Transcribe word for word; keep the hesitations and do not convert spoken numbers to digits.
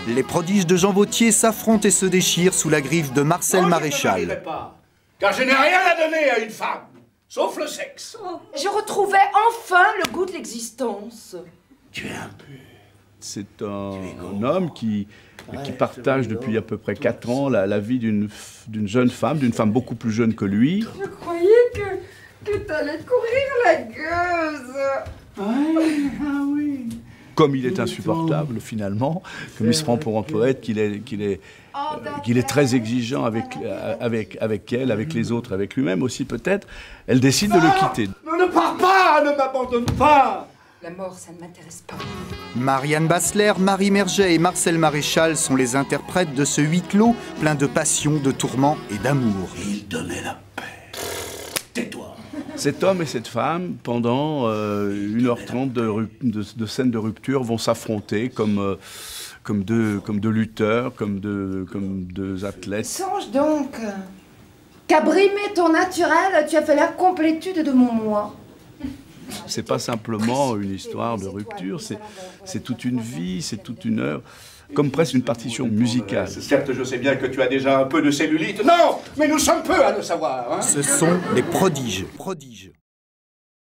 Les prodiges de Jean Vauthier s'affrontent et se déchirent sous la griffe de Marcel non, Maréchal. Je ne pas, car je n'ai rien à donner à une femme, sauf le sexe. Oh, je retrouvais enfin le goût de l'existence. Tu es un peu... C'est un, un homme qui, qui partage depuis à peu près quatre ans la, la vie d'une jeune femme, d'une femme beaucoup plus jeune que lui. Je croyais que, que t'allais courir la gueuse. Ouais, ah oui. Comme il est insupportable finalement, comme il se prend pour un poète, qu'il est, qu'il est, euh, qu'il est très exigeant avec, avec, avec elle, avec les autres, avec lui-même aussi peut-être, elle décide de le quitter. Ne pars pas, ne m'abandonne pas. La mort, ça ne m'intéresse pas. Marianne Bassler, Marie Merget et Marcel Maréchal sont les interprètes de ce huis clos plein de passion, de tourments et d'amour. Il donnait la paix. Tais-toi. Cet homme et cette femme, pendant euh, une heure trente de, de, de scènes de rupture, vont s'affronter comme, euh, comme, deux, comme deux lutteurs, comme deux, comme deux athlètes. Songe donc qu'à brimer ton naturel, tu as fait la complétude de mon moi. C'est pas simplement une histoire de rupture, c'est toute une vie, c'est toute une heure, comme presque une partition musicale. Certes, je sais bien que tu as déjà un peu de cellulite. Non, mais nous sommes peu à le savoir. Hein. Ce sont les prodiges. Prodiges.